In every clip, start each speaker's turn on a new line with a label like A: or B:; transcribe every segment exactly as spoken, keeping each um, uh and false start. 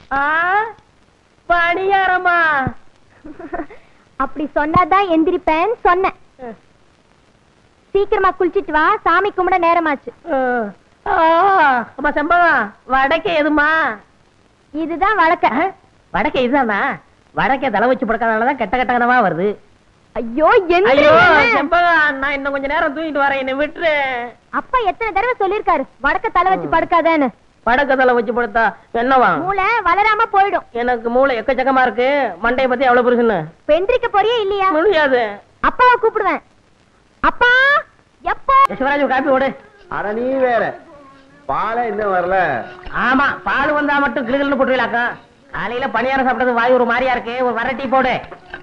A: பணியாரமா?
B: அப்படி சொன்னாதான் எந்திரிப்பேன் சொன்னேன். சீக்கிரமா குளிச்சிட்டு வா, சாமி கும்பிட நேரமாச்சு.
A: செம்பகம், வடக்கே எதுமா?
B: இதுதான் வழக்க.
A: வடக்கே இதுதானா? வடக்கே தலை வச்சு படுக்காதனாலதான் கெட்ட கெட்ட கனவா வருது.
B: ஐயோ
A: செம்பகம், நான் இன்னும் கொஞ்ச நேரம் தூங்கிட்டு வரேன், என்ன விட்டுரு.
B: அப்பா எத்தனை தடவை சொல்லிருக்காரு வடக்க தலை வச்சு படுக்காதேன்னு.
A: வடக்க தலை வச்சு படுத்தா என்னவா?
B: மூளை வளராம போயிடும்.
A: எனக்கு மூளை எக்கச்சக்கமா இருக்கு. மண்டைய பத்தி அவ்வளவு புரிசுன்னு
B: பெந்திரிக்க போறியே இல்லையா?
A: முடியாது.
B: அப்பாவை கூப்பிடுவேன். அப்பா எப்போ?
A: யசுவராஜ் காப்பி ஓடு.
C: அட நீ வேற, பாலை இன்னும் வரல.
A: ஆமா, பால் வந்தா மட்டும் கிளுகிள்னு போட்டுவிலாக்கா. காலையில பணியாரம் சாப்பிட்டது வாய் ஒரு மாதிரியா இருக்கு. ஒரு வர டீ போடு.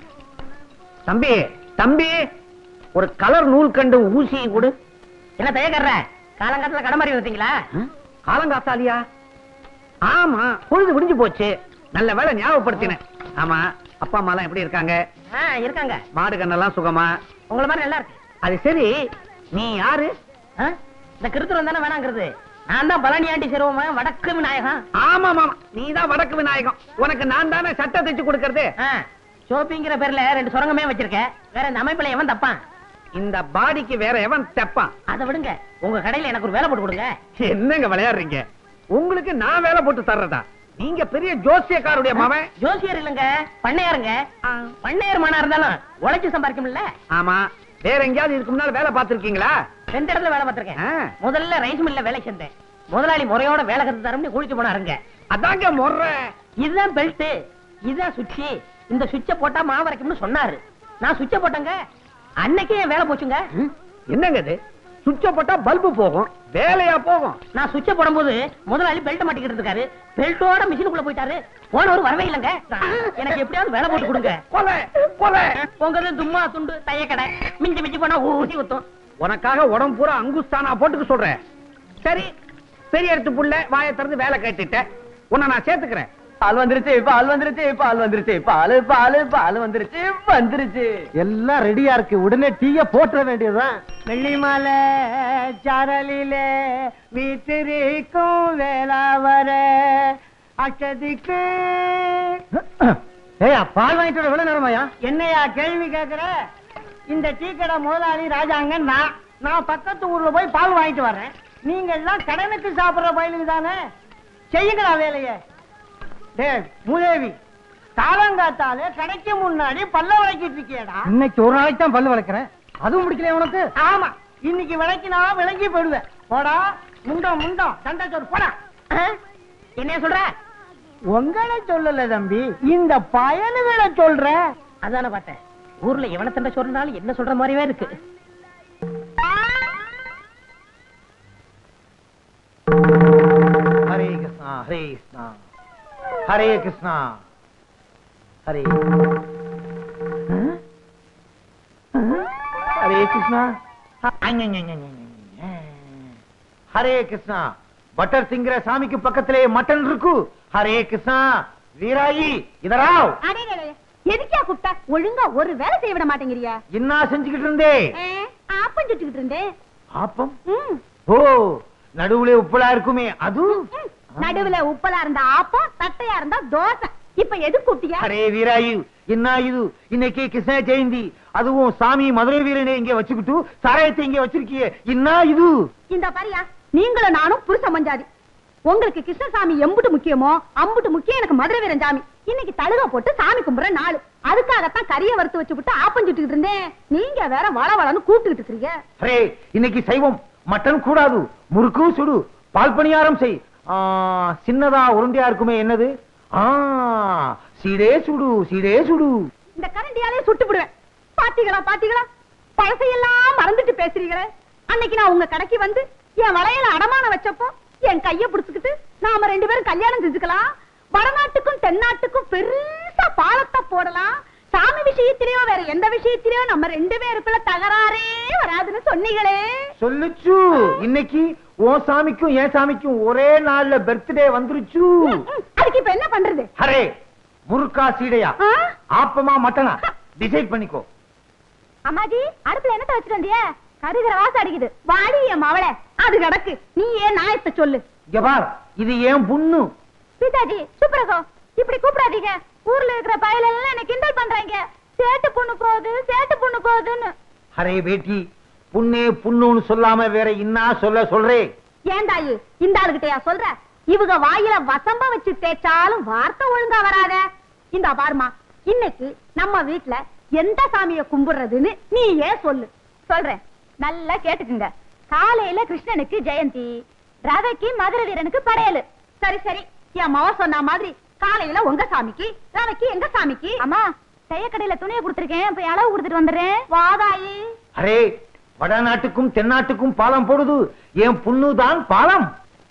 D: தம்பி தம்பி, ஒரு கலர் நூல் கண்டு ஊசி கொடு.
A: என்ன தயக்கற? காலங்காலத்துல கடமாரி வந்தீங்களா?
D: காலங்காத்தாலியா? ஆமா, பொழுது விடிஞ்சு போச்சு. நல்ல வேலை ஞாபகப்படுத்தினேன். ஆமா, அப்பா அம்மா எல்லாம் எப்படி இருக்காங்க?
A: இருக்காங்க.
D: மாடு கண்ணெல்லாம் சுகமா?
A: உங்கள மாதிரி நல்லா இருக்கு.
D: அது சரி, நீ யாரு?
A: இந்த கிருத்துரம் தானே வேணாங்கிறது. நான் தான் பழனியாண்டி சிறுவன், வடக்கு விநாயகம்.
D: ஆமா மாமா, நீ தான் வடக்கு விநாயகம். உனக்கு நான் தானே சட்டை தைச்சு கொடுக்கறது.
A: ஷோப்பிங்கிற பேர்ல ரெண்டு சுரங்கமே வச்சிருக்கேன். வேற இந்த அமைப்புல எவன் தப்பான்?
D: இந்த பாடிக்கு வேற எவன் தப்பான்?
A: அதை விடுங்க, உங்க கடையில எனக்கு ஒரு வேலை போட்டு கொடுங்க.
D: என்னங்க விளையாடுறீங்க? உங்களுக்கு நான் வேலை போட்டு தர்றதா? நீங்க பெரிய ஜோசியக்காருடைய மகன்.
A: ஜோசியர் இல்லங்க, பண்ணையாருங்க. பண்ணையார் மனா இருந்தாலும் உழைச்சு சம்பாதிக்கும்ல.
D: ஆமா, வேற எங்கேயாவது இதுக்கு முன்னால வேலை பார்த்திருக்கீங்களா?
A: ரெண்டு இடத்துல வேலை பார்த்திருக்கேன். முதல்ல ரைஸ் மில்ல வேலை செஞ்சேன். முதலாளி முறையோட வேலை கத்து தரம்னு குளிச்சு போனாருங்க.
D: அதாங்க முறை.
A: இதுதான் பெல்ட், இதுதான் சுவிட்ச். இந்த சுவிட்ச போட்டா மாவு வரைக்கும்னு சொன்னாரு. நான் சுவிட்ச போட்டேங்க. அன்னைக்கே என் வேலை போச்சுங்க.
D: என்னங்க இது? சுவிட்ச போட்டா பல்பு போகும், வேலையா போகும்.
A: நான் சுவிட்ச போடும்போது முதலாளி பெல்ட் மாட்டிக்கிட்டு இருக்காரு. பெல்ட்டோட மிஷினுக்குள்ள போயிட்டாரு. போனவர் வரவே இல்லைங்க. எனக்கு எப்படியாவது வேலை போட்டு கொடுங்க.
D: கொலை கொலை.
A: உங்க தும்மா துண்டு தைய கடை மிஞ்சி மிஞ்சி போனா ஊசி ஊத்தும்.
D: உனக்காக உடம்பு பூரா அங்குஸ்தானா போட்டுக்க சொல்றேன். சரி, பெரிய எடுத்து புள்ள வாயை திறந்து வேலை கேட்டுட்ட. உன்னை நான் சேர்த்துக்கிறேன்.
C: பால் வந்துருச்சு, பால் வந்துருச்சு, பால் வந்துருச்சு, பால் பால் பால் வந்துருச்சு வந்துருச்சு. எல்லாம் ரெடியா இருக்கு, உடனே டீய போட்டுற வேண்டியதுதான்.
A: வெள்ளிமலை சாரலிலே வீட்டிற்கும் வேளாவர அச்சதிக்கு.
C: ஏயா, பால் வாங்கிட்டு எவ்வளவு நேரமாயா?
A: என்னையா கேள்வி கேக்குற? இந்த டீ கடை முதலாளி ராஜாங்க. நான் நான் பக்கத்து ஊர்ல போய் பால் வாங்கிட்டு வரேன். நீங்க எல்லாம் கடனுக்கு சாப்பிடுற பயிலுக்கு தானே. செய்யுங்களா வேலையை. மூதேவி, காலங்காத்தாலே கடைக்கு முன்னாடி பல்ல விளக்கிட்டு இருக்கியடா.
C: இன்னைக்கு ஒரு நாளைக்கு தான் பல்லு விளக்குறேன், அதுவும் முடிக்கல உனக்கு?
A: ஆமா, இன்னைக்கு விளக்கினா விளங்கி போயிடுவேன். போடா முண்டம் முண்டம் சண்டை சோறு போடா. என்ன சொல்ற? உங்களை சொல்லல தம்பி, இந்த பயனுகளை சொல்ற. அதான பார்த்தேன். ஊர்ல எவனை சண்டை சொல்றாலும் என்ன சொல்ற மாதிரியே இருக்கு.
C: ஹரே கிருஷ்ணா ஹரே கிருஷ்ணா ஹரே கிருஷ்ணா ஹரே ஹரே கிருஷ்ணா ஹரே கிருஷ்ணா. பட்டர் சிங்கிற சாமிக்கு பக்கத்திலே மட்டன் இருக்கு. ஹரே கிருஷ்ணா. வீராயி இதராவ்.
B: எதுக்கா கூப்பிட்டா? ஒழுங்கா ஒரு வேலை செய்ய விட மாட்டேங்கிறியா?
C: என்ன செஞ்சுக்கிட்டு இருந்தே?
B: ஆப்பம் சுட்டுக்கிட்டு இருந்தேன்.
C: ஆப்பம்? ஓ, நடுவுல உப்பலா இருக்குமே அது?
B: நடுவுல உப்பலா இருந்தா ஆப்பம், தட்டையா இருந்தா தோசை. இப்ப எது கூப்பிட்டியா?
C: அரே வீராயு, என்ன இது? இன்னைக்கு கிருஷ்ண ஜெயந்தி, அதுவும் சாமி மதுரை வீரனை இங்க வச்சுக்கிட்டு சாராயத்தை இங்க வச்சிருக்கியே, என்ன இது?
B: இந்த பாரியா, நீங்களும் நானும் புருஷ மஞ்சாதி. உங்களுக்கு கிருஷ்ணசாமி எம்புட்டு முக்கியமோ அம்புட்டு முக்கியம் எனக்கு மதுரை வீரன் சாமி. இன்னைக்கு தழுக போட்டு சாமி கும்பிடுற நாள், அதுக்காகத்தான் கறிய வறுத்து வச்சு விட்டு ஆப்பம் சுட்டுக்கிட்டு இருந்தேன். நீங்க வேற வள வளன்னு கூப்பிட்டுக்கிட்டு இருக்கீங்க.
C: அரே, இன்னைக்கு சைவம், மட்டன் கூடாது. முறுக்கு சுடு, பால் பணியாரம் செய். சின்னதா உருண்டையா இருக்குமே, என்னது? சீடே சுடு, சீடே சுடு.
B: இந்த கரண்டியாலே சுட்டு விடுவேன். பாத்தீங்களா பாத்தீங்களா, பழசையெல்லாம் மறந்துட்டு பேசுறீங்களே. அன்னைக்கு நான் உங்க கடைக்கு வந்து என் வளையல அடமான வச்சப்போ என் கைய புடிச்சுக்கிட்டு நாம ரெண்டு பேரும் கல்யாணம் செஞ்சுக்கலாம், வடநாட்டுக்கும் தென்னாட்டுக்கும் பெருசா பாலத்தை போடலாம், சாமி விஷயத்திலேயோ வேற எந்த விஷயத்திலேயோ நம்ம ரெண்டு பேருக்குள்ள தகராறே வராதுன்னு சொன்னீங்களே.
C: சொல்லுச்சு. இன்னைக்கு உன் சாமிக்கும் என் சாமிக்கும் ஒரே நாள்ல பர்த்டே வந்துருச்சு.
B: அதுக்கு இப்ப என்ன பண்றது?
C: அரே, முறுக்கா சீடையா, ஆப்பமா மட்டனா, டிசைட் பண்ணிக்கோ.
B: அம்மாஜி, அடுப்புல என்னத்த வச்சுட்டு வந்திய? கருகிற வாசம் அடிக்குது. வாடி என் மவளை, அது கிடக்கு. நீ ஏன் நாயத்தை சொல்லு.
C: இங்க பார், இது ஏன் புண்ணு.
B: பிதாஜி சுப்ரகோ இப்படி கூப்பிடாதீங்க. ஊர்ல இருக்கிற பயல எல்லாம் என்ன கிண்டல் பண்றாங்க. சேட்டு பொண்ணு போகுது சேட்டு பொண்ணு போகுதுன்னு.
C: அரே பேட்டி, புண்ணே புண்ணுன்னு சொல்லாம வேற இன்னா சொல்ல சொல்றே?
B: ஏண்டாயு இந்த ஆளுகிட்டயா சொல்ற? இவங்க வாயில வசம்ப வச்சு தேய்ச்சாலும் வார்த்தை ஒழுங்கா வராத. இந்த பாருமா, இன்னைக்கு நம்ம வீட்டுல எந்த சாமியை கும்பிடுறதுன்னு நீ ஏன் சொல்லு. சொல்றேன், நல்லா கேட்டுக்குங்க. காலையில கிருஷ்ணனுக்கு ஜெயந்தி, ரவைக்கு மதுரை வீரனுக்கு படையலு. சரி சரி, என் மவ சொன்ன மாதிரி காலையில உங்க சாமிக்கு, ரவைக்கு எங்க சாமிக்கு. அம்மா, தையக்கடையில துணியை கொடுத்துருக்கேன், போய் அளவு கொடுத்துட்டு வந்துடுறேன். வாதாயி.
C: அரே, வடநாட்டுக்கும் தென்னாட்டுக்கும் பாலம் போடுது, என் புண்ணுதான் பாலம்.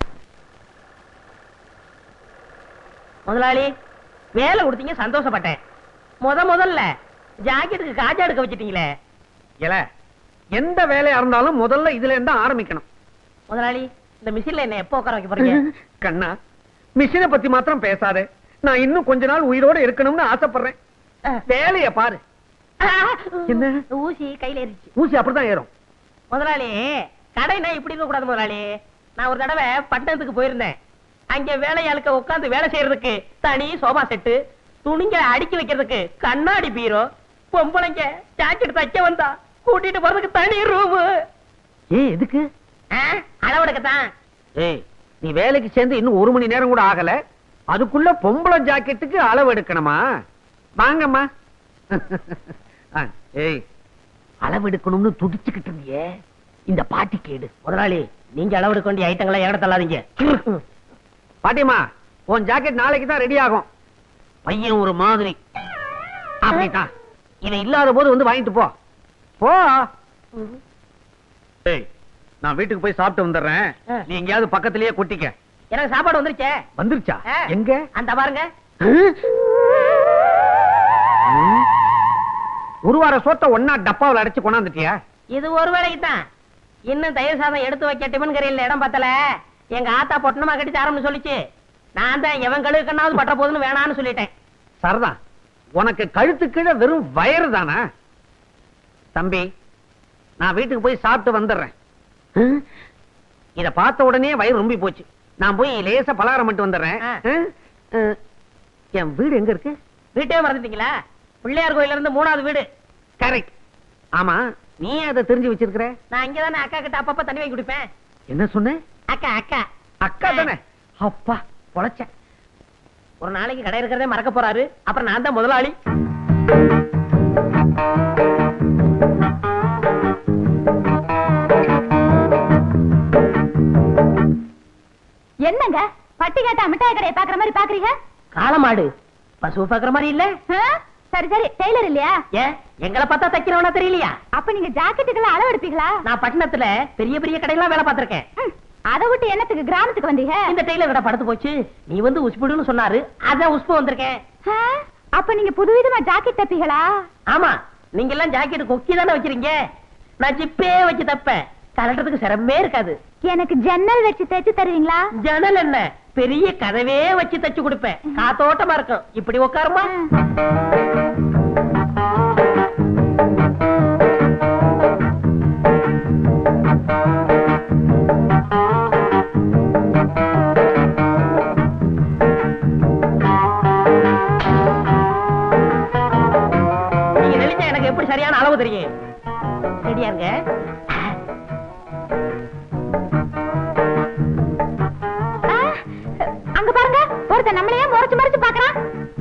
A: முதலாளி, வேலை கொடுத்தீங்க, சந்தோஷப்பட்டேன். முத முதல்ல ஜாக்கெட்டுக்கு காஜா எடுக்க வச்சிட்டீங்களே.
D: இல்ல, எந்த வேலையா இருந்தாலும் முதல்ல இதுல இருந்தா ஆரம்பிக்கணும்.
A: முதலாளி, இந்த மிஷின்ல என்ன எப்போ உட்கார வைக்க போறீங்க?
D: கண்ணா, மிஷினை பத்தி மாத்திரம் பேசாதே. நான் இன்னும் கொஞ்ச நாள் உயிரோட இருக்கணும்னு ஆசைப்படுறேன். வேலைய பாரு. என்ன
A: ஊசி கையில ஏறிச்சு.
D: ஊசி அப்படிதான் ஏறும்.
A: முதலாளி, கடைனா இப்படி இருக்க கூடாது முதலாளி. நான் ஒரு தடவை பட்டணத்துக்கு போயிருந்தேன். அங்க வேலையாளுக்க உட்காந்து வேலை செய்யறதுக்கு தனி சோபா செட்டு, துணிங்க அடுக்கி வைக்கிறதுக்கு கண்ணாடி பீரோ, பொம்பளைங்க ஜாக்கெட் தைக்க வந்தா கூட்டிட்டு போறதுக்கு தனி ரூம்.
D: ஏய், எதுக்கு?
A: அளவெடுக்கத்தான்.
D: ஏய், நீ வேலைக்கு சேர்ந்து இன்னும் ஒரு மணி நேரம் கூட ஆகல, அதுக்குள்ள பொம்பளை ஜாக்கெட்டுக்கு அளவு எடுக்கணுமா? வாங்கம்மா. ஏய், அளவு எடுக்கணும்னு துடிச்சுக்கிட்டு இருந்தியே, இந்த பாட்டி கேடு.
A: முதலாளி, நீங்க அளவெடுக்க வேண்டிய ஐட்டங்களை ஏட தள்ளாதீங்க.
D: பாட்டிமா, உன் ஜாக்கெட் நாளைக்கு தான் ரெடி ஆகும். பையன் ஒரு மாதிரி. அப்படித்தான், இவன் இல்லாத போது வந்து வாங்கிட்டு போ. போ. ஏய், நான் வீட்டுக்கு போய் சாப்பிட்டு வந்துடுறேன். நீ எங்கேயாவது பக்கத்திலேயே கொட்டிக்க.
A: எனக்கு சாப்பாடு வந்துருச்சே.
D: வந்துருச்சா? எங்க?
A: அந்த பாருங்க.
D: ஒரு வார சோத்த ஒன்னா டப்பாவில் அடைச்சு கொண்டாந்துட்டியா?
A: இது ஒரு வேளைக்கு தான். இன்னும் தயிர் சாதம் எடுத்து வைக்க டிபன் கரையில் இடம் பத்தல. எங்க ஆத்தா பொட்டணமா கட்டிச்சு ஆரம்பி சொல்லிச்சு. நான் தான் எவன் கழுவுக்கண்ணாவது பட்ட போதுன்னு வேணான்னு சொல்லிட்டேன்.
D: சரதான், உனக்கு கழுத்து கீழே வெறும் வயறு தானா? தம்பி, நான் வீட்டுக்கு போய் சாப்பிட்டு வந்துடுறேன். இத பார்த்த உடனே வயிறு ரொம்பி போச்சு. நான் போய் லேசா பலகாரம் மட்டும் வந்துடுறேன். என் வீடு எங்க இருக்கு?
A: வீட்டே மறந்துட்டீங்களா? பிள்ளையார் கோயில இருந்து மூணாவது வீடு.
D: கரெக்ட். ஆமா, நீ அதை தெரிஞ்சு வச்சிருக்கிற?
A: நான் இங்க தானே அக்கா கிட்ட அப்பப்ப தண்ணி வாங்கி குடிப்பேன்.
D: என்ன சொன்ன?
A: அக்கா அக்கா
D: அக்கா தானே? அப்பா பொழைச்ச.
A: ஒரு நாளைக்கு கடை இருக்கிறதே மறக்க போறாரு. அப்புறம் நான் தான் முதலாளி.
B: என்னங்க பட்டி கேட்டா மிட்டாய் கடையை பாக்குற மாதிரி பாக்குறீங்க?
A: காளமாடு பசு பாக்குற மாதிரி இல்ல.
B: சரி சரி, டெய்லர் இல்லையா?
A: ஏன் எங்களை பார்த்தா தைக்கிறவனா தெரியலையா?
B: அப்ப நீங்க ஜாக்கெட்டுக்கெல்லாம் அளவு எடுப்பீங்களா?
A: நான் பட்டணத்துல பெரிய பெரிய கடையெல்லாம் வேலை பார்த்திருக்கேன்.
B: அதை விட்டு என்னத்துக்கு கிராமத்துக்கு வந்தீங்க?
A: இந்த டெய்லர் கடை படுத்து போச்சு, நீ வந்து உஸ்புடுன்னு சொன்னாரு, அதான் உஸ்பு வந்திருக்கேன்.
B: அப்ப நீங்க புதுவிதமா ஜாக்கெட் தப்பீங்களா?
A: ஆமா, நீங்க எல்லாம் ஜாக்கெட் கொக்கி தானே வச்சிருக்கீங்க. நான் ஜிப்பே வச்சு தப்பேன், கலட்டுறதுக்கு சிரமமே இருக்காது.
B: எனக்கு ஜன்னல் வச்சு தைச்சு தருவீங்களா?
A: ஜன்னல் என்ன, பெரிய கதவே வச்சு தச்சு கொடுப்பேன், காத்தோட்டமா இருக்கும். இப்படி உட்காருமா. நீங்க நெளிஞ்சா எனக்கு எப்படி சரியான அளவு தெரியும். ரெடியாங்க.
B: அங்க பாருங்க, ஒருத்தன் நம்மளையே முறைச்சு மறைச்சு பாக்குறான்.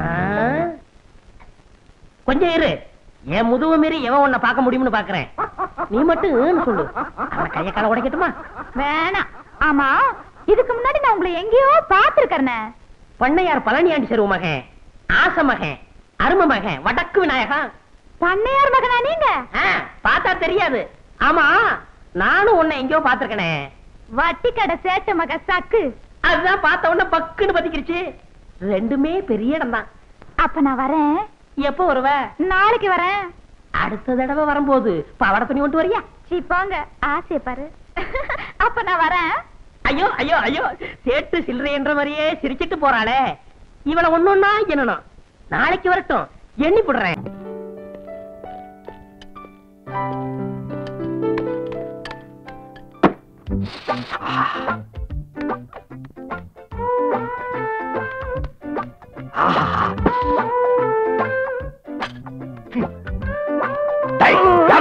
A: கொஞ்சம் இரு, என் முதுகு மீறி எவன் உன்னை பார்க்க முடியும்னு பாக்குறேன். நீ மட்டும் சொல்லு, அவன் கைய கால உடைக்கட்டுமா?
B: வேணாம். ஆமா, இதுக்கு முன்னாடி நான் உங்களை எங்கேயோ பாத்துருக்கேன்.
A: பண்ணையார் பழனியாண்டி செருவு மகன், ஆச மகன், அரும மகன், வடக்கு விநாயகன்.
B: பண்ணையார் மகனா நீங்க?
A: பார்த்தா தெரியாது. ஆமா, நானும் உன்னை எங்கேயோ பாத்துருக்கனே.
B: வட்டி கடை சேட்ட மக சக்கு.
A: அதுதான் பார்த்த உடனே பக்குன்னு பத்திக்கிருச்சு. ரெண்டுமே பெரிய இடம் தான்.
B: அப்ப நான் வரேன்.
A: எப்போ வருவ?
B: நாளைக்கு வரேன்.
A: அடுத்த தடவை வரும்போது பாவாடை துணி கொண்டு வரியா?
B: சீப்பாங்க, ஆசைய பாரு. அப்ப நான் வரேன்.
A: ஐயோ ஐயோ ஐயோ, சேட்டு சில்லறை என்ற மாதிரியே சிரிச்சிட்டு போறாளே. இவளை ஒன்னொன்னா என்னணும். நாளைக்கு வரட்டும், எண்ணி போடுறேன்.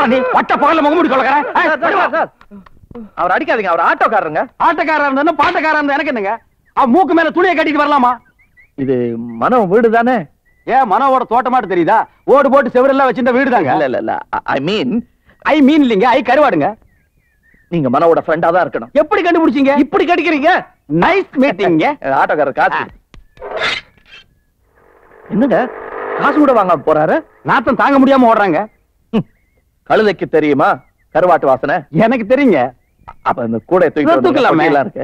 E: நீ பட்ட பகல்ல முகமூடி கொள்ளக்காரன்.
C: அவர் அடிக்காதீங்க, அவர் ஆட்டோக்காரருங்க.
E: ஆட்டக்காரா இருந்தா பாட்டக்காரா இருந்தா எனக்கு என்னங்க? அவன் மூக்கு மேல துணியை கட்டிட்டு வரலாமா?
C: இது மனோ வீடு தானே?
E: ஏன் மனோவோட தோட்டமாட்டு தெரியுதா? ஓடு போட்டு செவரெல்லாம் வச்சிருந்த வீடு தாங்க.
C: இல்ல இல்ல இல்ல, ஐ மீன்
E: ஐ மீன் இல்லைங்க, ஐ கருவாடுங்க.
C: நீங்க மனோவோட ஃப்ரெண்டா தான் இருக்கணும்.
E: எப்படி கண்டுபிடிச்சீங்க?
C: இப்படி கடிக்கிறீங்க.
E: நைஸ் மீட்டிங்க.
C: ஆட்டோக்காரர் காசு என்னங்க காசு கூட வாங்க போறாரு?
E: நாத்தம் தாங்க முடியாம ஓடுறாங்க.
C: கழுதைக்கு தெரியுமா கருவாட்டு வாசனை?
E: எனக்கு தெரியுங்க.
C: அப்ப இந்த கூட
E: தூக்கலாமே
C: இருக்கு.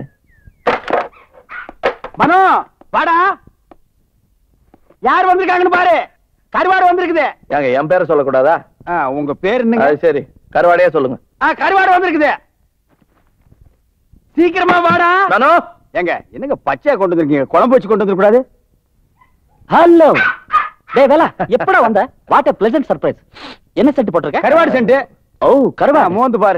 E: மனோ வாடா, யார் வந்திருக்காங்கன்னு பாரு. கருவாடு வந்திருக்குது.
C: ஏங்க என் பேரை சொல்லக்கூடாதா?
E: உங்க பேர் என்னங்க?
C: சரி, கருவாடையே சொல்லுங்க.
E: கருவாடு வந்திருக்குது, சீக்கிரமா வாடா.
C: நானோ
E: ஏங்க என்னங்க பச்சையா கொண்டு வந்திருக்கீங்க, குழம்பு வச்சு கொண்டு வந்துட கூடாது?
F: ஹலோ டேய் வேலா, எப்படா வந்த? What a pleasant surprise. என்ன செட் போட்டுருக்க?
E: கருவாடு சென்ட்.
F: ஓ கருவாடு,
E: மோந்து பாரு.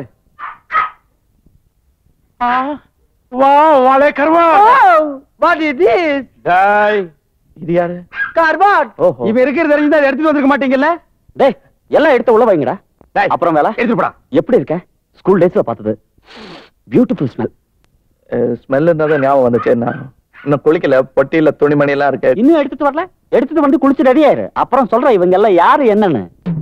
E: வா வாளே கருவாடு.
C: What is this?
E: டேய்
C: இது யாரு?
E: கருவாடு.
C: ஓஹோ.
E: இவன் இருக்கிறது தெரிஞ்சா எடுத்துட்டு வந்திருக்க மாட்டீங்கல்ல?
F: டேய் எல்லாம் எடுத்து உள்ள வைங்கடா.
E: டேய்
F: அப்புறம் வேலா
E: எடுத்துட்டு போடா.
F: எப்படி இருக்க? ஸ்கூல் டேஸ்ல பார்த்தது பியூட்டிஃபுல் ஸ்மெல்.
C: ஸ்மெல் இருந்தாதான் ஞாபகம் வந்துச்சு. நான் இன்னும் குளிக்கல, பொட்டியில துணிமணி எல்லாம் இருக்கு.
F: இன்னும் எடுத்துட்டு வரல? எடுத்துட்டு வந்து குளிச்சு ரெடி ஆயிரு. அப்புறம் சொல்ற இவங்க எல்லாம் யாரு என்னன்னு.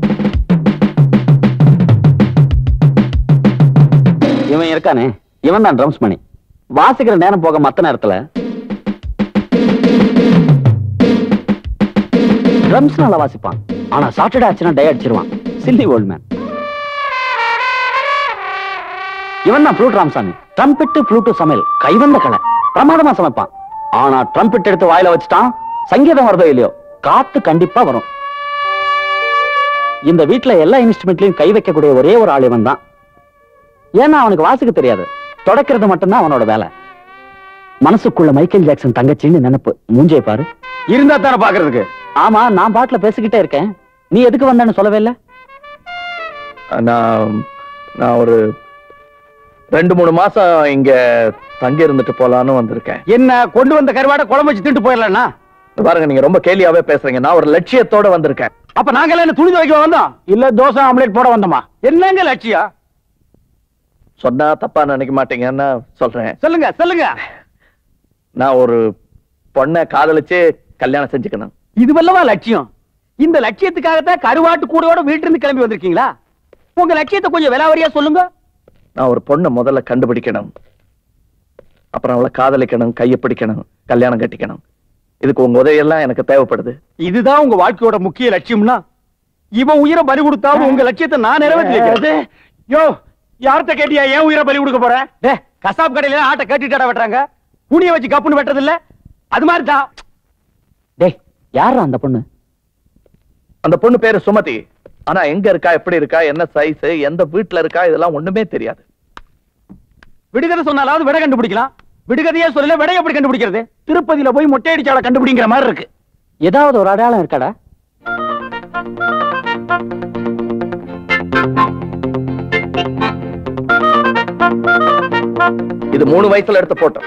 F: இவன் இருக்கானே, இவன் தான் ட்ரம்ஸ் மணி. வாசிக்கிற நேரம் போக மத்த நேரத்துல ட்ரம்ஸ் நல்லா வாசிப்பான். ஆனா சாட்டர்டே ஆச்சுன்னா டை அடிச்சிருவான். Silly old man. இவன் தான் ஃப்ளூட் ராமசாமி. ட்ரம்பெட்டு ஃப்ளூட்டு சமையல் கைவந்த கலை. பிரமாதமா சமைப்பான். ஆனா ட்ரம்பெட் எடுத்து வாயில வச்சுட்டான், சங்கீதம் வருதோ இல்லையோ காத்து கண்டிப்பா வரும். இந்த வீட்டுல எல்லா இன்ஸ்ட்ருமெண்ட்லயும் கை வைக்கக்கூடிய ஒரே ஒரு ஆள் இவன் தான். ஏன்னா அவனுக்கு வாசிக்க தெரியாது, தொடக்கிறது மட்டும்தான் அவனோட வேலை. மனசுக்குள்ள மைக்கேல் ஜாக்சன் தங்கச்சின்னு நினைப்பு. மூஞ்சை பாரு.
E: இருந்தா தானே பாக்குறதுக்கு.
F: ஆமா, நான் பாட்டுல பேசிக்கிட்டே இருக்கேன். நீ எதுக்கு வந்தேன்னு சொல்லவே இல்ல?
C: நான் நான் ஒரு ரெண்டு மூணு மாசம் இங்க தங்கி இருந்துட்டு போலான்னு வந்திருக்கேன்.
E: என்ன கொண்டு வந்த கருவாடை குழம்பு வச்சு திண்டு போயிடலாம்னா?
C: பாருங்க, நீங்க ரொம்ப கேலியாவே பேசுறீங்க. நான் ஒரு லட்சியத்தோட வந்திருக்கேன்.
E: அப்ப நாங்க என்ன துணி துவைக்க வந்தோம்? இல்ல தோசை ஆம்லேட் போட வந்தோமா? என்னங்க லட்சியம்?
C: சொன்னா தப்பா நினைக்க மாட்டீங்கன்னு சொல்றேன்.
E: சொல்லுங்க சொல்லுங்க.
C: நான் ஒரு பொண்ணை காதலிச்சு கல்யாணம் செஞ்சுக்கணும்.
E: இதுவல்லவா லட்சியம்? இந்த லட்சியத்துக்காகத்தான் கருவாட்டு கூடையோட வீட்டுல இருந்து கிளம்பி வந்திருக்கீங்களா? உங்க லட்சியத்தை கொஞ்சம் விலாவரியா சொல்லுங்க.
C: நான் ஒரு பொண்ணை முதல்ல கண்டுபிடிக்கணும், அப்புறம் அவளை காதலிக்கணும், கையை பிடிக்கணும், கல்யாணம் கட்டிக்கணும். இதுக்கு உங்க உதவியெல்லாம் எனக்கு தேவைப்படுது.
E: இதுதான் உங்க வாழ்க்கையோட முக்கிய லட்சியம்னா இவன் உயிரை பலி கொடுத்தாவும் உங்க லட்சியத்தை நான் நிறைவேற்றி. யோ யார்கிட்ட கேட்டியா ஏன் உயிரை பலி கொடுக்க போற? டே கசாப் கடையில ஆட்டை கட்டிட்டாடா வெட்டுறாங்க, புனிய வச்சு கப்புன்னு வெட்டது இல்ல? அது மாதிரி தான்.
F: டேய் யாரா அந்த பொண்ணு?
C: அந்த பொண்ணு பேரு சுமதி. ஆனா எங்க இருக்கா, எப்படி இருக்கா, என்ன சைஸ், எந்த வீட்டுல இருக்கா, இதெல்லாம் ஒண்ணுமே தெரியாது.
E: விடுகதை சொன்னாலாவது விடை கண்டுபிடிக்கலாம். விடுகதையே சொல்லல, விடை எப்படி கண்டுபிடிக்கிறது? திருப்பதியில போய் மொட்டை அடிச்சால கண்டுபிடிக்கிற மாதிரி இருக்கு.
F: ஏதாவது ஒரு அடையாளம் இருக்காடா?
C: இது மூணு வயசுல எடுத்த போட்டோ.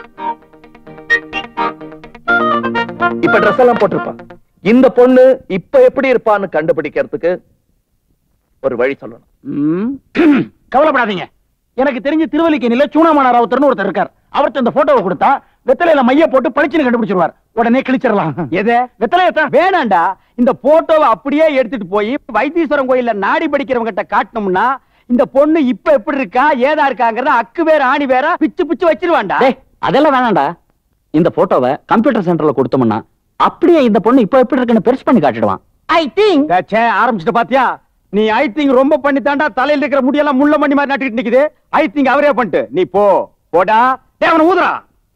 C: இப்ப ட்ரெஸ் எல்லாம் போட்டிருப்பான். இந்த பொண்ணு இப்ப எப்படி இருப்பான்னு கண்டுபிடிக்கிறதுக்கு ஒரு வழி சொல்லணும்.
E: கவலைப்படாதீங்க. எனக்கு தெரிஞ்ச திருவல்லிக்கேணியில சூனாமான ராவுத்தர்னு ஒருத்தர் இருக்கார். அவர்கிட்ட இந்த போட்டோவை கொடுத்தா வெத்தலையில மைய போட்டு பளிச்சுன்னு கண்டுபிடிச்சிருவார். உடனே கிழிச்சிடலாம். எது வெத்தலையத்தான் வேணாண்டா. இந்த போட்டோவை அப்படியே எடுத்துட்டு போய் வைத்தீஸ்வரன் கோயில்ல நாடி படிக்கிறவங்க கிட்ட காட்டணும்னா இந்த பொண்ணு இப்ப எப்படி இருக்கா ஏதா இருக்காங்கறத அக்கு வேற ஆணி வேற பிச்சு பிச்சு வச்சிருவான்டா.
F: டேய் அதெல்லாம் வேணாம்டா. இந்த போட்டோவை கம்ப்யூட்டர் சென்டர்ல கொடுத்தோம்னா அப்படியே இந்த பொண்ணு இப்ப எப்படி இருக்குன்னு பெருசு பண்ணி காட்டிடுவான்.
E: ஐ திங்க் ஆரம்பிச்சுட்டு பாத்தியா? நீ ஐ திங்க் ரொம்ப பண்ணி தாண்டா. தலையில இருக்கிற முடியெல்லாம் முள்ள மணி மாதிரி நட்டுக்கிட்டு நிக்குது. ஐ திங்க் அவரே பண்ணிட்டு நீ போ போடா. டேய் அவனை ஊதுறா.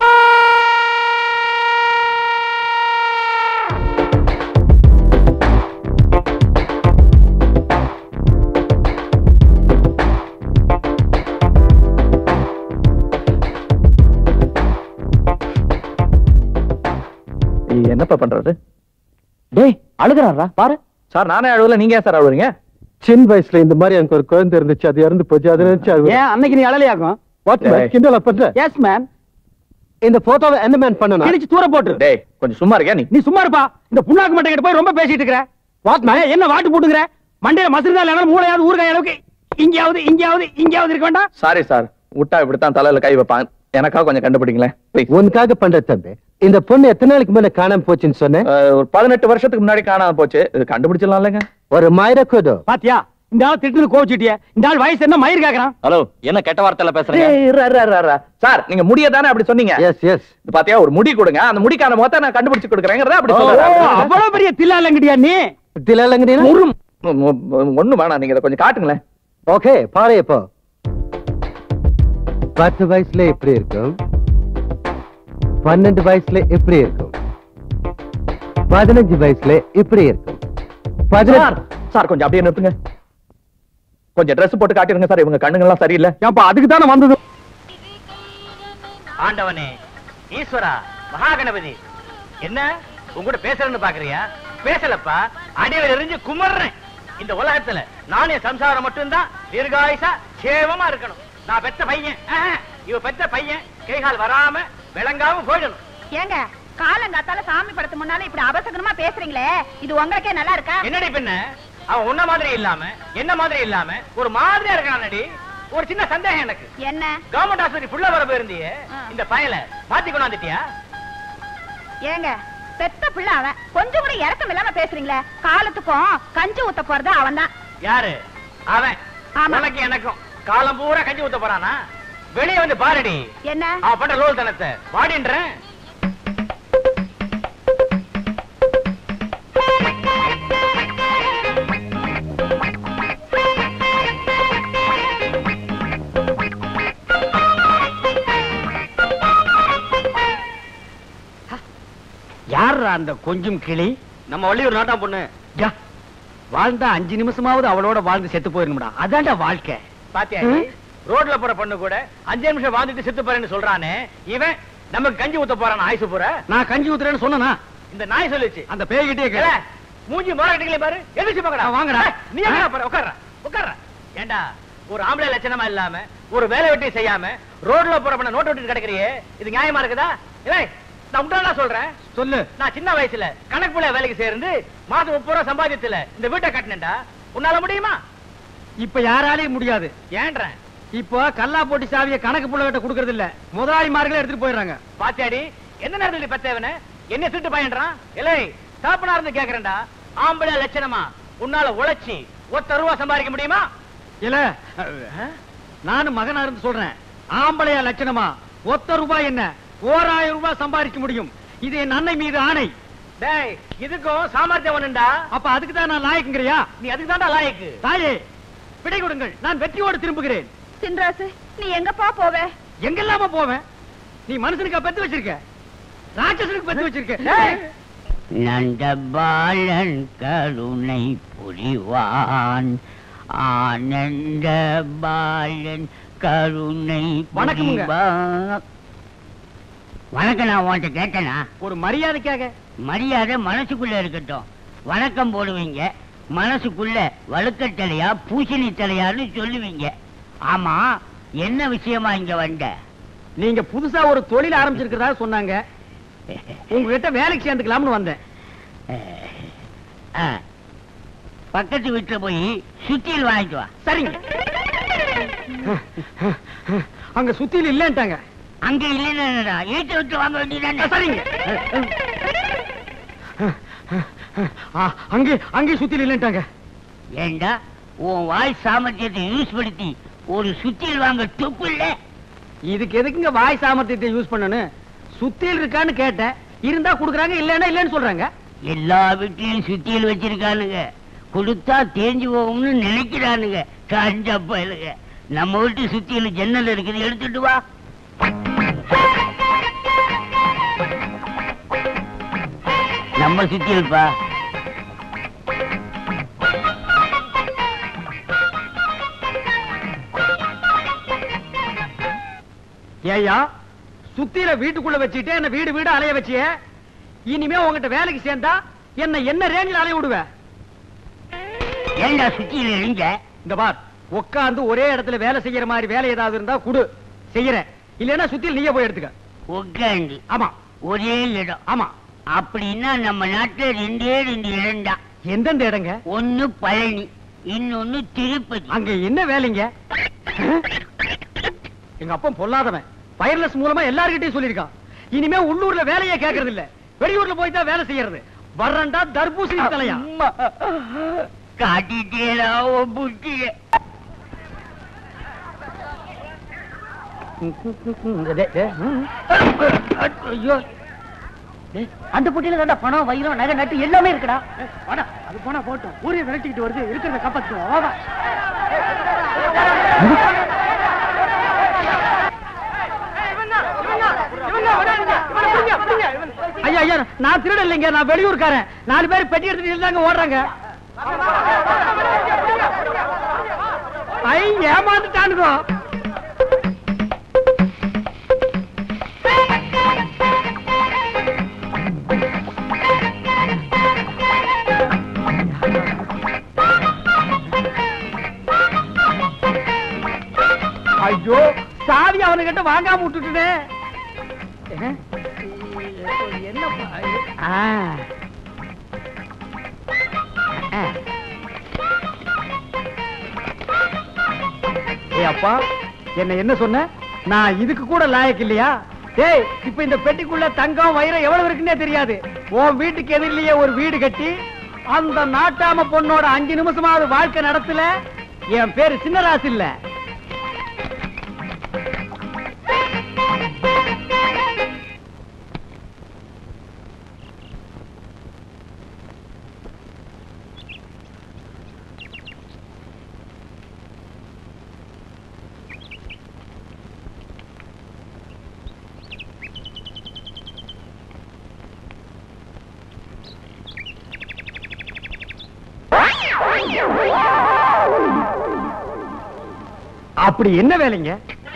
C: என்னப்பா பண்றது?
F: டேய் அழுகுறாரா பாரு.
C: சார் நானே அழுவல, நீங்க ஏன் சார் அழுவுறீங்க?
G: சின்ன வயசுல இந்த மாதிரி எனக்கு ஒரு குழந்தை இருந்துச்சு, அது இறந்து போச்சு. அது நினைச்சு
E: ஏன் அன்னைக்கு நீ அழலையாகும்?
G: கிண்டலா பண்ற?
E: Yes man.
G: இந்த போட்டோவை என்ன மேன் பண்ணணும்?
E: கிழிச்சு தூர போட்டு.
C: டேய் கொஞ்சம் சும்மா இருக்கியா நீ?
E: நீ சும்மா இருப்பா. இந்த புண்ணாக்கு மட்டை கிட்ட போய் ரொம்ப பேசிட்டு இருக்கற. வாட் மேன் என்ன வாட்டு போட்டுங்கற? மண்டையில மசிறதா இல்லனா மூளையாவது ஊர்காய் அளவுக்கு இங்கயாவது இங்கயாவது இங்கயாவது இருக்க வேண்டாம்.
H: சாரி சார், விட்டா இப்படித்தான் தலையில கை வைப்பான். எனக்காக கொஞ்சம் கண்டுபிடிங்களேன்.
G: உனக்காக பண்ற தம்பி. இந்த பொண்ணு எத்தனை நாளைக்கு மேல காணாம போச்சுன்னு சொன்னேன்?
H: ஒரு பதினெட்டு வருஷத்துக்கு முன்னாடி காணாம போச்சு. இது கண்டுபிடிச்சிடலாம் இல்லைங்க?
G: ஒரு மயிர கோதோ
E: பாத்தியா? இந்த ஆள் திட்டு கோவிச்சுட்டிய. இந்த ஆள் வயசு என்ன மயிர் கேக்குறான்?
F: ஹலோ, என்ன கெட்ட வார்த்தையில பேசுறீங்க?
H: சார், நீங்க முடியதானே அப்படி சொன்னீங்க?
G: Yes yes.
H: பாத்தியா, ஒரு முடி கொடுங்க, அந்த முடிக்கான முகத்தை நான் கண்டுபிடிச்சு கொடுக்குறேங்கிறத அப்படி சொல்றேன்.
E: அவ்வளவு பெரிய தில்லாலங்கடியா நீ?
G: தில்லாலங்கடியா?
H: ஒண்ணு வேணாம், நீங்க இதை கொஞ்சம் காட்டுங்களேன்.
G: ஓகே, பாரு. இப்போ பத்து வயசுல எப்படி இருக்கும், பன்னெண்டு வயசுல எப்படி இருக்கும், பதினஞ்சு வயசுல எப்படி இருக்கும், பதினாறு.
H: சார், கொஞ்சம் அப்படியே நிறுத்துங்க. கொஞ்சம் ட்ரெஸ் போட்டு காட்டிருங்க சார். இவங்க கண்ணுங்கெல்லாம் சரியில்லை.
E: ஏப்பா, அதுக்கு தானே வந்தது.
C: ஆண்டவனே, ஈஸ்வரா, மகாகணபதி, என்ன உங்ககிட்ட பேசுறேன்னு பாக்குறியா? பேசலப்பா, அடிவில் எரிஞ்சு குமர்றேன். இந்த உலகத்துல நானே சம்சாரம் மட்டும்தான் தீர்காயுசா சேவமா இருக்கணும். நான் பெத்த பையன், இவ பெத்த பையன் கைகால் வராம விளங்காம போயிடணும்.
B: ஏங்க, காலங்காத்தால சாமி படத்து முன்னால இப்படி அபசகனமா பேசுறீங்களே, இது உங்களுக்கே நல்லா இருக்கா?
C: என்னடி பின்ன, அவன் உன்ன மாதிரி இல்லாம என்ன மாதிரி இல்லாம ஒரு மாதிரியா இருக்கானடி. ஒரு சின்ன சந்தேகம் எனக்கு.
B: என்ன?
C: கவர்மெண்ட் ஆஸ்பத்திரி புள்ள வர போயிருந்தியே, இந்த பயல மாத்தி கொண்டாந்துட்டியா?
B: ஏங்க, பெத்த பிள்ளை அவன், கொஞ்சம் கூட இறக்கம் இல்லாம பேசுறீங்களே. காலத்துக்கும் கஞ்சி ஊத்த போறது அவன் தான்.
C: யாரு அவன்? உனக்கு எனக்கும் காலம் பூரா கஞ்சி ஊத்த போறானா? வெளியே வந்து பாருடி.
B: என்ன
C: அவன் பண்ற லோல் தனத்தை வாடின்றேன்.
E: யாரா அந்த கொஞ்சம் கிளி?
C: நம்ம வள்ளியூர் நாட்டா பொண்ணு.
E: வாழ்ந்தா அஞ்சு நிமிஷமாவது அவளோட வாழ்ந்து செத்து போயிருந்தா, அதான்டா வாழ்க்கை.
C: பாத்தியா, ரோட்ல போற பொண்ணு கூட அஞ்சு நிமிஷம் வாழ்ந்துட்டு செத்து போறேன்னு சொல்றானே, இவன் நமக்கு கஞ்சி ஊத்த போறான். ஆயுசு போற
E: நான் கஞ்சி ஊத்துறேன்னு சொன்னா
C: இந்த நாய் சொல்லுச்சு.
E: அந்த பேய்கிட்டே கேள.
C: மூஞ்சி மோரகட்டிகளே பாரு, எதிர்த்து பாக்கடா.
E: வாங்கடா.
C: நீ எங்கடா போற? உட்கார்ற உட்கார்ற. ஏண்டா, ஒரு ஆம்பளை லட்சணமா இல்லாம ஒரு வேலை வெட்டி செய்யாம ரோட்ல போற பொண்ண நோட்டு விட்டு கிடக்குறியே, இது நியாயமா இருக்குதா? இல்லை, நான் முட்டாளா சொல்றேன்.
E: சொல்லு.
C: நான் சின்ன வயசுல கணக்கு புள்ள வேலைக்கு சேர்ந்து மாதம் முப்பது ரூபாய் சம்பாதித்துல இந்த வீட்டை கட்டினேன்டா. உன்னால முடியுமா?
E: இப்ப யாராலையும் முடியாது.
C: ஏன்றேன்,
E: இப்போ கல்லா போட்டி சாவிய கணக்கு புள்ள கிட்ட குடுக்கறது இல்ல, முதலாளிமார்களே எடுத்துட்டு போயிடுறாங்க.
C: பாத்தியாடி, எந்த நேரத்துல பெத்தவன என்ன திருட்டு பயன்றான்? இல்லை, சாப்பனா இருந்து கேக்குறேன்டா. ஆம்பளை லட்சணமா உன்னால உழைச்சி ஒத்த ரூபா சம்பாதிக்க முடியுமா?
E: இல்ல, நானும் மகனா இருந்து சொல்றேன். ஆம்பளையா லட்சணமா ஒத்த ரூபாய் என்ன ஓராயிரம் ரூபாய் சம்பாதிக்க முடியும். இது என் அன்னை மீது ஆணை.
C: டேய், இதுக்கும் சாமர்த்தியம் ஒண்ணுண்டா.
E: அப்ப அதுக்கு தான் நான் லாயக்குங்கிறியா?
C: நீ அதுக்கு தான்டா லாயக்கு.
E: தாயே, விடை கொடுங்கள், நான் வெற்றியோடு திரும்புகிறேன்.
B: சின்ராசு, நீ எங்கப்பா போவ?
E: எங்கெல்லாம போவேன்? நீ மனுஷனுக்கு பெத்து வச்சிருக்க, ராட்சசனுக்கு பெத்து வச்சிருக்க.
I: நந்தபாலன் கருணை புரிவான், ஆனந்த பாலன் கருணை புரிவான். வணக்கம். நான் உன்கிட்ட கேட்டேனா?
E: ஒரு மரியாதைக்காக.
I: மரியாதை மனசுக்குள்ள இருக்கட்டும். வணக்கம் போடுவீங்க, மனசுக்குள்ள வழுக்கத்தலையா பூசணி தலையான்னு சொல்லுவீங்க. ஆமா, என்ன விஷயமா இங்க வந்த?
E: நீங்க புதுசா ஒரு தொழில் ஆரம்பிச்சிருக்கிறதா சொன்னாங்க, உங்ககிட்ட வேலைக்கு சேர்ந்துக்கலாம்னு வந்தேன்.
I: பக்கத்து வீட்டுல போய் சுத்தியில் வாங்கிட்டு வா.
E: சரிங்க. அங்க சுத்தியில் இல்லன்ட்டாங்க.
I: அங்க இல்லைன்னா ஏற்ற விட்டு வாங்க வேண்டியதானே?
E: சரிங்க. அங்கே அங்கே சுத்தியில் இல்லன்ட்டாங்க.
I: ஏண்டா, உன் வாய் சாமர்த்தியத்தை யூஸ் படுத்தி ஒரு சுத்தியில் வாங்க துப்பு இல்ல?
E: இதுக்கு எதுக்குங்க வாய் சாமர்த்தியத்தை யூஸ் பண்ணனு? சுத்தியில் இருக்கான்னு கேட்டேன், இருந்தா குடுக்குறாங்க, இல்லன்னா இல்லன்னு சொல்றாங்க.
I: எல்லா வீட்லயும் சுத்தியில் வச்சிருக்கானுங்க, கொடுத்தா தேஞ்சு போகும்னு நினைக்கிறானுங்க. காஞ்ச பயலுங்க. நம்ம வீட்டு சுத்தியில் ஜன்னல் இருக்குது, எடுத்துட்டு வா. நம்ம சுத்தியல்பா.
E: ஏயா, சுத்தியில வீட்டுக்குள்ள வச்சுட்டு என்ன வீடு வீடு அலைய வச்சிய, இனிமே உங்ககிட்ட வேலைக்கு சேர்ந்தா என்ன என்ன ரேஞ்சில் அலைய விடுவ?
I: ஏண்டா சுத்தியில இருங்க?
E: இந்த பார், உட்கார்ந்து ஒரே இடத்துல வேலை செய்யற மாதிரி வேலை ஏதாவது இருந்தா குடு, செய்யறேன். இல்லன்னா சுத்தியில் நீயே போய் எடுத்துக்க.
I: உட்காந்து?
E: ஆமா.
I: ஒரே இடம்?
E: ஆமா.
I: அப்படின்னா நம்ம நாட்டுல ரெண்டே ரெண்டு இடம் தான்.
E: எந்தெந்த இடங்க?
I: ஒண்ணு பழனி, இன்னொன்னு திருப்பதி.
D: அங்க என்ன வேலைங்க? எங்க அப்பா பொல்லாதவன் வயர்லெஸ் மூலமா எல்லார்கிட்டயும் சொல்லிருக்கான். இனிமே உள்ளூர்ல வேலையே கேக்குறது இல்ல, வெளியூர்ல போய் தான் வேலை செய்யறது. வர்றண்டா தர்பூசணி தலையா
I: காட்டிட்டேடா புட்டிய.
D: ஐயோ,
A: அந்த பொட்டியில தாண்டா பணம் வைரம் நகை நட்டு எல்லாமே இருக்குடா.
D: வாடா, அது போனா போட்டும். ஊரைய விரட்டிக்கிட்டு வருது, இருக்கிறத காப்பாத்துவோம். வா, வா. ஐயா ஐயா, நான் திருட இல்லைங்க, நான் வெளியூர்காரன். நாலு பேர் பெட்டி எடுத்துட்டு இருந்தாங்க, ஓடுறாங்க. ஐ ஏமாந்துட்டானுங்க. ஐயோ, சாவி அவனுக்கிட்ட வாங்காம விட்டுட்டே. என்னப்பா? ஏய் அப்பா, என்ன என்ன சொன்ன? நான் இதுக்கு கூட லாயக்கு இல்லையா? டேய், இப்ப இந்த பெட்டிக்குள்ள தங்கம் வைரம் எவ்வளவு இருக்குன்னே தெரியாது. உன் வீட்டுக்கு எதிரிலேயே ஒரு வீடு கட்டி அந்த நாட்டாம பொண்ணோட அஞ்சு நிமிஷமாவது வாழ்க்கை நடத்தல. என் பேரு சின்னராசு இல்ல. அப்படி என்ன வேலைங்க?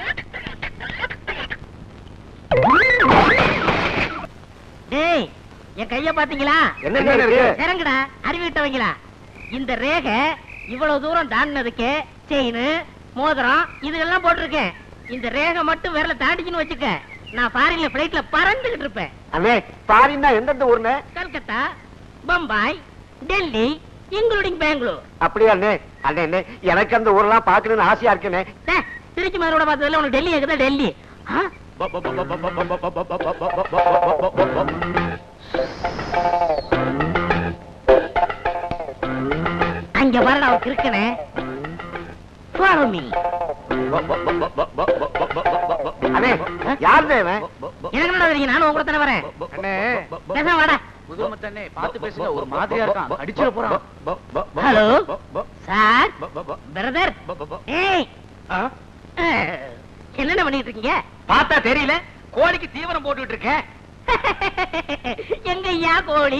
A: டேய், என் கைய பாத்தீங்களா? இறங்குடா, அறிவிட்டவங்களா. இந்த ரேகை இவ்வளவு தூரம் தாண்டினதுக்கு செயின், மோதிரம் இதெல்லாம் போட்டிருக்கேன். இந்த ரேகை மட்டும் விரல தாண்டிச்சுன்னு வச்சுக்க, நான் ஃபாரின்ல பிளைட்ல பறந்துகிட்டு இருப்பேன்.
D: அண்ணே, ஃபாரின்னா எந்தெந்த ஊர்னே?
A: கல்கத்தா, பம்பாய், டெல்லி, இன்க்ளூடிங் பெங்களூர்.
D: அப்படியா அண்ணே? அண்ணே அண்ணே, எனக்கு அந்த ஊரெல்லாம் பாக்கணும்னு ஆசையா இருக்குண்ணே.
A: திருச்சி மரோட பார்த்ததுல உனக்கு டெல்லி இருக்குதா? டெல்லி அங்க வரடா இருக்குனே. Follow me.
D: அண்ணே, யார் தேவன்?
A: எனக்கு என்ன தெரியும்? நானும் உங்க கூட தானே வரேன்.
D: அண்ணே,
A: பேச வாடா.
C: புதுமத்தண்ணே, பாத்து பேசுங்க, ஒரு மாதிரியா இருக்கான், அடிச்சிட போறான்.
A: Hello sir, brother. ஏய், என்னென்ன பண்ணிட்டு இருக்கீங்க?
C: பார்த்தா தெரியல, கோழிக்கு தீவனம் போட்டுட்டு இருக்கேன்.
A: எங்கய்யா கோழி?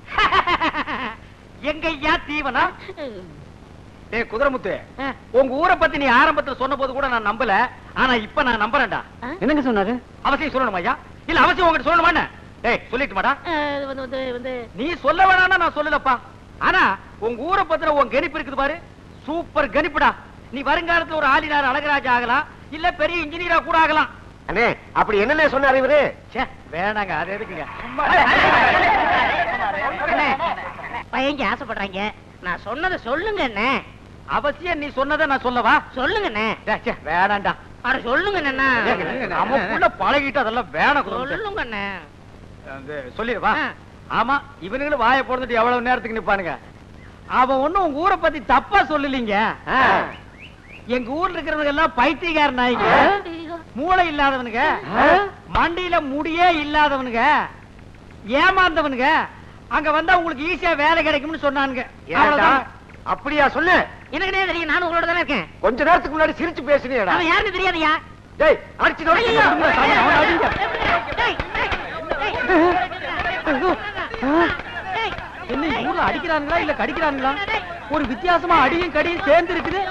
C: எங்கய்யா தீவனம்? டேய் குதிரமுத்து, உங்க ஊரை பத்தி நீ ஆரம்பத்துல சொன்ன போது கூட நான் நம்பல, ஆனா இப்ப நான் நம்புறேன்டா.
D: என்னங்க சொன்னாரு?
C: அவசியம் சொல்லணும் ஐயா? இல்ல அவசியம் உங்ககிட்ட சொல்லணுமா? டேய் சொல்லிட்டு மாடா.
A: வந்து வந்து வந்து
C: நீ சொல்ல வேணாம்னா நான் சொல்லலப்பா, ஆனா உங்க ஊரை பத்தின உன் கணிப்பு இருக்குது பாரு, சூப்பர் கணிப்புடா. நீ வருங்காலத்துல ஒரு ஆளினார் அழகராஜா ஆகலாம், இல்ல பெரிய இன்ஜினியரா கூட ஆகலாம்.
D: அண்ணே, அப்படி என்னண்ணே சொன்னாரு இவரு?
C: ச்சே, வேணாங்க, அது எதுக்குங்க?
A: பையங்க ஆசைப்படுறாங்க, நான் சொன்னதை சொல்லுங்க என்ன.
C: அவசியம் நீ சொன்னதை நான் சொல்லவா?
A: சொல்லுங்க என்ன.
C: டேய், ச்சே, வேணாம்டா.
A: அட சொல்லுங்க என்ன.
C: நமக்குள்ள பழகிட்டு அதெல்லாம் வேணாம்.
A: சொல்லுங்க என்ன.
C: சொல்லிடுவா. ஆமா, இவனுங்களும் வாயை போடுறதுட்டு எவ்வளவு நேரத்துக்கு நிப்பானுங்க. அவன் ஒண்ணும் உங்க ஊரை பத்தி தப்பா சொல்லலீங்க. எங்க ஊர்ல இருக்கிறவங்க எல்லாம் பைத்தியக்கார நாய்ங்க, மூளை இல்லாதவனுங்க, மண்டியில முடியே இல்லாதவனுங்க, ஏமாந்தவனுங்க. அங்க வந்தா உங்களுக்கு ஈஸியா வேலை கிடைக்கும்னு சொன்னானுங்க.
D: அப்படியா? சொல்லு.
A: எனக்கு என்ன தெரியும்? நானும் உங்களோட தானே இருக்கேன்.
D: கொஞ்ச நேரத்துக்கு முன்னாடி சிரிச்சு பேசுனீடா.
A: அவன் யாருன்னு தெரியாதையா?
D: டேய், அடிச்சு நோடிங்க.
C: என்ன ஊர்ல அடிக்கிறாங்களா இல்ல கடிக்கிறாங்களா? ஒரு வித்தியாசமா அடியும் கடியும் சேர்ந்து இருக்குது.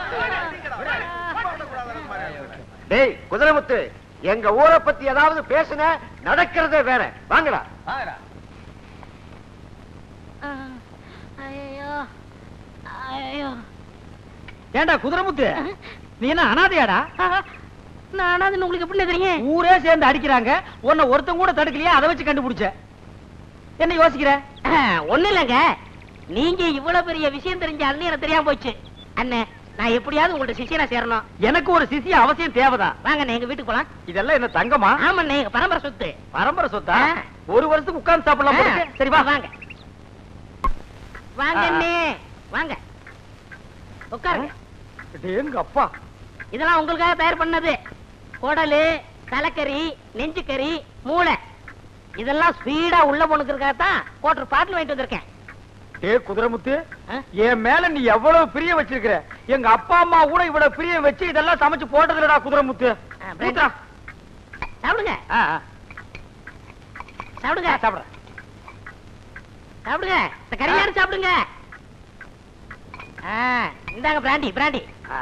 D: டேய் குதிரமுத்து, எங்க ஊரை பத்தி ஏதாவது பேசுன, நடக்கிறதே வேற. வாங்கடா.
A: ஐயோ ஐயோ.
C: ஏண்டா குதிரமுத்து, நீ என்ன அனாதையாடா?
A: நான் அனாதைன்னு உங்களுக்கு எப்படி தெரியும்?
C: ஊரே சேர்ந்து அடிக்கிறாங்க, உன்னை ஒருத்தன் கூட தடுக்கலையா? அதை வச்சு கண்டுபிடிச்ச. என்ன யோசிக்கிற?
A: ஒண்ணு இல்லங்க, நீங்க இவ்வளவு பெரிய விஷயம் தெரிஞ்சாலும் எனக்கு தெரியாம போச்சு. அண்ணே நான் எப்படியாவது உங்கள்ட்ட சிஷியனா சேரணும்.
C: எனக்கு ஒரு சிசிய அவசியம் தேவைதான்.
A: வாங்க அண்ணே, எங்க வீட்டுக்கு போலாம்.
C: இதெல்லாம் என்ன தங்கமா?
A: ஆமாண்ணே, எங்க பரம்பரை சொத்து.
C: பரம்பரை சொத்தா?
A: ஆ.
C: ஒரு வருஷத்துக்கு உட்கார்ந்து சாப்பிடலாம் போல இருக்கு. சரி வா.
A: வாங்க வாங்க
C: ஆ.
A: அண்ணே, வாங்க உட்காருங்க.
C: எங்க அப்பா
A: இதெல்லாம் உங்களுக்காக தயார் பண்ணது. குடலு, தலைக்கறி, நெஞ்சுக்கறி, மூளை, இதெல்லாம் ஸ்பீடா உள்ள போனுக்கிறதுக்காகத்தான் கோட்டர் பாட்டில் வாங்கிட்டு வந்திருக்கேன்.
C: ஏ குதிரைமுத்து,
A: ஆ?
C: என் மேல நீ எவ்வளவு பிரிய வச்சிருக்கிற. எங்க அப்பா அம்மா கூட இவ்வளவு பிரிய வச்சு இதெல்லாம் சமைச்சு போட்டதுலடா குதிரைமுத்து.
A: ஆ, பிரெட். சாப்பிடுங்க
C: ஆ, ஆ.
A: சாப்பிடுங்க
C: சாப்பிடுறேன்.
A: சாப்பிடுங்க, இந்த கறியாரு சாப்பிடுங்க. ஆ, இந்தாங்க பிராண்டி பிராண்டி.
C: ஆ.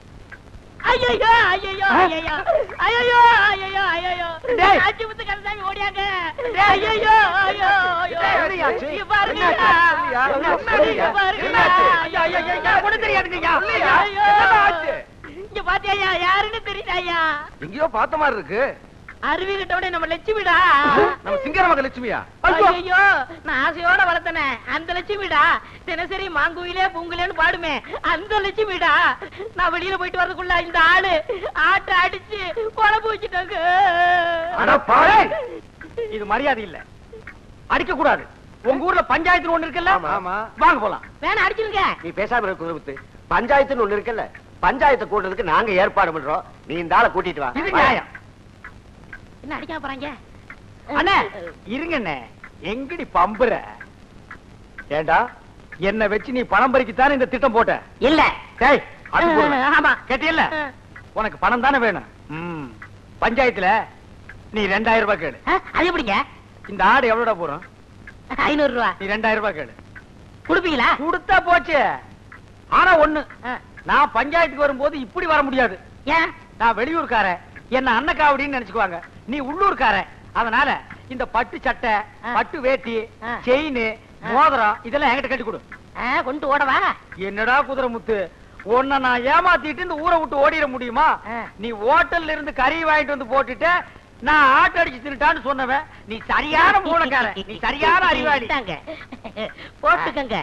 A: ஐயோ ஐயோ ஐயோ ஐயோ ஐயோ ஐயோ
C: டேய்.
A: ஆச்சிமுத்து கந்தசாமி ஓடியாங்க.
C: டேய்.
A: ஐயோ ஐயோ ஐயோ
C: டேய், என்னையாச்சு?
A: இங்க பாருங்க.
C: என்னாச்சு? இல்லையா?
A: இங்க பாருங்க.
C: என்னாச்சு? ஐயா, ஐயா, ஐயா, ஐயா, ஒண்ணும் தெரியாதுங்கய்யா. இல்லையா?
A: ஐயோ.
C: என்னடா ஆச்சு?
A: இங்க பாத்தியா யாருன்னு தெரியல ஐயா.
C: எங்கேயோ பார்த்த மாதிரி இருக்கு.
A: அருவி கிட்டோட நம்ம லட்சுமிடா.
C: நம்ம சிங்கரமக லட்சுமியா?
A: ஐயோ, நான் ஆசையோட வளர்த்தனே அந்த லட்சுமிடா. தினசரி மாங்குயிலே பூங்குலேன்னு பாடுமே அந்த லட்சுமிடா. நான் வெளியில போயிட்டு வரதுக்குள்ள இந்த ஆளு ஆட்டை அடிச்சு குழம்பு வச்சுட்டாங்க.
C: அட பாவி! இது மரியாதை இல்ல. அடிக்க கூடாது. உங்க ஊர்ல பஞ்சாயத்து ஒண்ணு இருக்குல்ல?
G: ஆமா.
C: வாங்க போலாம்.
A: வேணா அடிச்சிருங்க.
G: நீ பேசாம இருக்க குதிரமுத்து. பஞ்சாயத்துன்னு ஒண்ணு இருக்குல்ல, பஞ்சாயத்தை கூட்டுறதுக்கு நாங்க ஏற்பாடு பண்றோம். நீ இந்த ஆளை கூட்டிட்டு வா.
C: இது நியாயம்.
A: என்ன அடிக்காம போறாங்க?
C: அண்ணே இருங்க அண்ணே, எங்கடி பம்புற? ஏண்டா என்ன வச்சு நீ பணம் பறிக்கத்தானே இந்த திட்டம் போட்ட?
A: இல்ல.
C: டேய், அது போடுற.
A: ஆமா.
C: கேட்டியல்ல? உனக்கு பணம் தானே வேணும். ம். பஞ்சாயத்துல நீ ரெண்டாயிரம் ரூபாய் கேடு.
A: ஆ, அது எப்படிங்க?
C: இந்த ஆடு எவ்வளவுடா போறோம்?
A: ஐநூறு ரூபா
C: நீ ரெண்டாயிரம் ரூபாய் கேடு.
A: கொடுப்பீங்களா?
C: கொடுத்தா போச்சு. ஆனா ஒண்ணு,
A: ஆ.
C: நான் பஞ்சாயத்துக்கு வரும்போது இப்படி வர முடியாது.
A: ஏன்?
C: நான் வெளியூர்காரன், என்ன அன்னக்காவடின்னு நினைச்சுக்குவாங்க. நீ உள்ளூர்காரன், அதனால இந்த பட்டு சட்டை,
A: ஆ.
C: பட்டு வேட்டி,
A: ஆ.
C: செயின்,
A: ஆ.
C: மோதிரம் இதெல்லாம் என்கிட்ட கட்டி கொடு.
A: ஆ, கொண்டு ஓடவா?
C: என்னடா குதிரைமுத்து, உன்னை நான் ஏமாத்திட்டு இந்த ஊரை விட்டு ஓடிட முடியுமா?
A: ஆ.
C: நீ ஹோட்டல்ல இருந்து கறி வாங்கிட்டு வந்து போட்டுட்டு நான் ஆட்டோ அடிச்சு தின்னுட்டான்னு சொன்னவன் நீ சரியான மூலக்காரன். நீ சரியான அறிவாளி.
A: இந்தாங்க. போட்டுக்கங்க.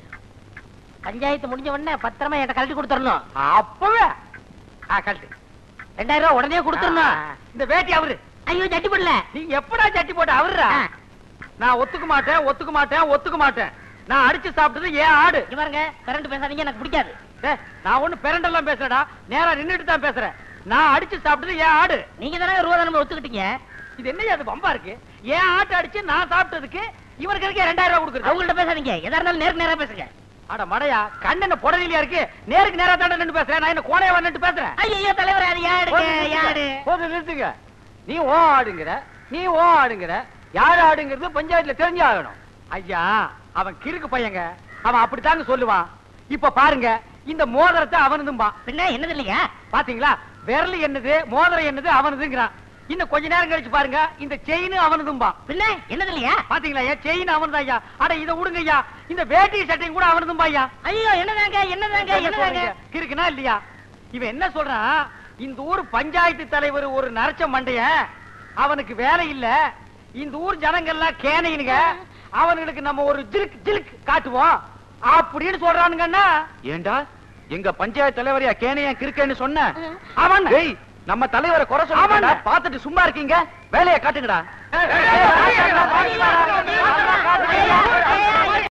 A: பஞ்சாயத்து முடிஞ்ச உடனே பத்திரமா என்கிட்ட கழட்டி கொடுத்துடணும்.
C: அப்பவே ஆ, கழட்டு.
A: ரெண்டாயிரம் ரூபாய் உடனே கொடுத்துடணும்.
C: ஆ, இந்த வேட்டி அவரு.
A: ஐயோ சட்டி போடல.
C: நீ எப்படா சட்டி போட்ட அவருடா?
A: ஆ.
C: நான் ஒத்துக்க மாட்டேன், ஒத்துக்க மாட்டேன், ஒத்துக்க மாட்டேன். நான் அடிச்சு சாப்பிட்டது ஏன் ஆடு.
A: இங்க பாருங்க, கரண்ட் பேசாதீங்க, எனக்கு பிடிக்காது.
C: டேய், நான் ஒண்ணு பெரண்டெல்லாம் பேசுறடா, நேரா நின்னுட்டு தான் பேசுறேன். நான் அடிச்சு சாப்பிட்டது ஏன் ஆடு.
A: நீங்க தானே ரூபா தானே ஒத்துக்கிட்டீங்க.
C: இது என்ன அது வம்பா இருக்கு? ஏன் ஆட்டு அடிச்சு நான் சாப்பிட்டதுக்கு இவருக்கு இருக்க ரெண்டாயிரம் ரூபாய் கொடுக்குறது.
A: அவங்கள்ட்ட பேசாதீங்க, எதா இருந்தாலும் நேருக்கு நேரா பேசுங்க.
C: அட மடையா, கண்ணு என்ன புடலியா இருக்கு? நேருக்கு நேரா தாண்ட நின்று பேசுறேன். நான் என்ன கோணையா நின்று பேசுறேன்?
A: ஐயோ தலைவர், அது யாருங்க யாரு?
C: போது நிறுத்துங்க. நீ ஓ ஆடுங்கிற, நீ ஓ ஆடுங்கிற. யார் ஆடுங்கிறது பஞ்சாயத்துல தெரிஞ்சு ஆகணும். ஐயா, அவன் கிறுக்கு பையங்க, அவன் அப்படித்தாங்க சொல்லுவான். இப்ப பாருங்க, இந்த மோதிரத்தை அவனதும்பா.
A: பின்ன என்னது இல்லையா?
C: பாத்தீங்களா? விரல் என்னது, மோதிரம் என்னது அவனதுங்கிறான். இன்னும் கொஞ்ச நேரம் கழிச்சு பாருங்க, இந்த செயின் அவனதும்பா.
A: பின்ன என்னது இல்லையா?
C: பாத்தீங்களா? செயின் அவனதா ஐயா. அட இத விடுங்க ஐயா, இந்த வேட்டி சட்டையும் கூட அவனதும்பா ஐயா.
A: ஐயோ என்னதாங்க என்னதாங்க என்னதாங்க?
C: கிறுக்குனா இல்லையா? இவன் என்ன சொல்றான்? இந்த ஊர் பஞ்சாயத்து தலைவர் ஒரு நரச்ச மண்டைய, அவனுக்கு வேலை இல்ல, இந்த ஊர் ஜனங்கள்லாம் கேனையினுங்க, அவனுக்கு நம்ம ஒரு ஜிலுக் ஜிலுக் காட்டுவோம் அப்படின்னு சொல்றானுங்கன்னா. ஏண்டா எங்க பஞ்சாயத்து தலைவரையா கேனையா கிறுக்கன்னு சொன்ன? அவன் நம்ம தலைவரை குறை சொல்ல பாத்துட்டு சும்மா இருக்கீங்க, வேலையை காட்டுங்கடா.